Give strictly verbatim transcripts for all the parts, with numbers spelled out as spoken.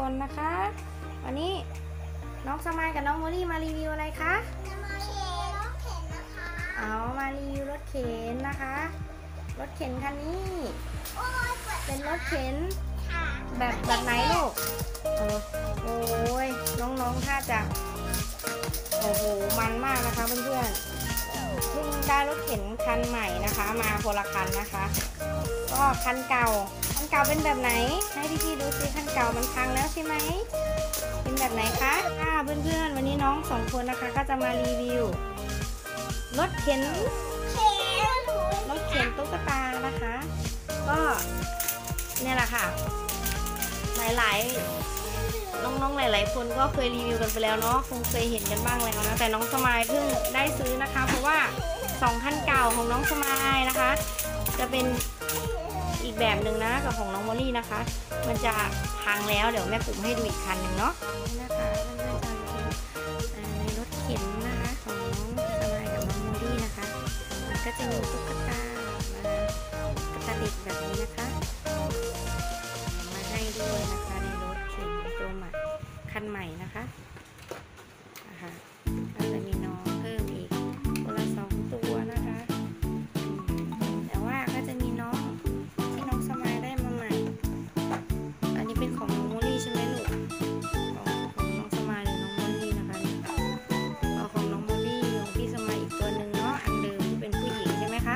คนนะคะวันนี้น้องสมายกับน้องโมลี่มารีวิวอะไรคะจะมาเข็นรถเข็นนะคะเอามารีวิวรถเข็นนะคะรถเข็นคันนี้เป็นรถเข็นแบบแบบไหนลูกโอ้โอ้ยน้องๆถ้าจะโอ้โหมันมากนะคะเพื่อนๆเพิ่งได้รถเข็นคันใหม่นะคะมาคนละคันนะคะก็คันเก่าคันเก่าเป็นแบบไหนให้พี่ๆดูซิคันเก่ามันพังแล้วใช่ไหมเป็นแบบไหนคะค่ะเพื่อนๆวันนี้น้องสองคนนะคะก็จะมารีวิวรถเข็นรถเข็นตุ๊กตานะคะก็เนี่ยแหละค่ะหลายๆน้องๆหลายๆคนก็เคยรีวิวกันไปแล้วเนาะคงเคยเห็นกันบ้างแล้วนะแต่น้องสมายเพิ่งได้ซื้อนะคะเพราะว่าสองคันเก่าของน้องสมายนะคะจะเป็นอีกแบบหนึ่งนะกับของน้องโมลี่นะคะมันจะพังแล้วเดี๋ยวแม่ปุ๋มให้ดูอีกคันหนึ่งเนาะนี่นะคะเพื่อนๆจะเป็นในรถเข็นนะคะของน้องสมายกับน้องโมลี่นะคะมันก็จะมีตุ๊กตาตุ๊กตาเด็กแบบนี้นะคะมาให้ด้วยนะคะในรถเข็นตัวใหม่คันใหม่นะคะนะคะก็จะมีน้องเพิ่มอีกคนละสองตัวนะคะแต่ว่าก็จะมีน้องที่น้องสมายได้มาใหม่อันนี้เป็นของน้องโมลี่ใช่ไหมลูกของของน้องสมายหรือน้องโมลี่นะคะเอาของน้องโมลี่ของพี่สมายอีกตัวหนึ่งเนาะอันเดิมที่เป็นผู้หญิงใช่ไหมคะ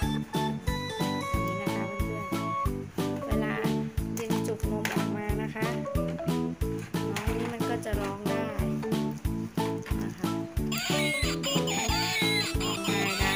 นี่นะคะเพื่อนๆเวลาดึงจุกนมออกมานะคะน้องนี่มันก็จะร้องได้นะคะร้องง่ายได้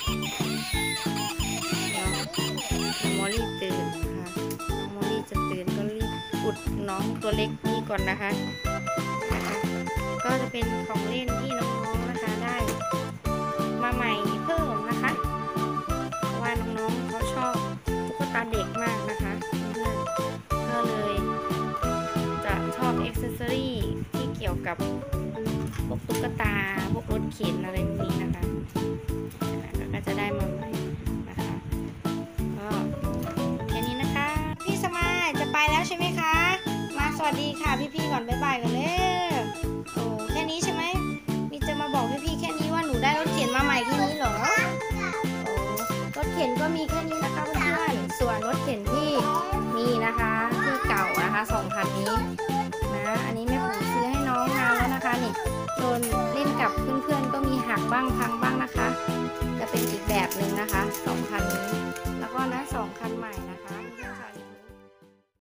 น้องโมลี่ตื่นนะคะน้องโมลี่จะตื่นก็รีบอุดน้องตัวเล็กนี่ก่อนนะคะนะคะก็จะเป็นของเล่นที่น้องๆนะคะได้มาใหม่เพิ่มนะคะเพราะว่าน้องๆเขาชอบตุ๊กตาเด็กมากนะคะเพื่อนๆก็เลยจะชอบอ็อกเซสซอรี่ที่เกี่ยวกับพวกตุ๊กตาพวกรถเข็นอะไรพวกนี้นะคะก็จะได้มาใหม่นะคะก็แค่นี้นะคะพี่สมายจะไปแล้วใช่ไหมคะมาสวัสดีค่ะพี่ๆก่อนบ๊ายบายกันเลยโอ้แค่นี้ใช่ไหมมีจะมาบอกพี่ๆแค่นี้ว่าหนูได้รถเข็นมาใหม่แค่นี้เหรอโอ้รถเข็นก็มีแค่นี้นะคะเพื่อนๆส่วนรถเข็นที่มีนะคะที่เก่านะคะสองคันนี้นะอันนี้แม่ผมซื้อให้น้องนานแล้วนะคะนี่โดนเล่นกับเพื่อนๆก็มีหักบ้างพังบ้างนะคะจะเป็นอีกแบบหนึ่งนะคะ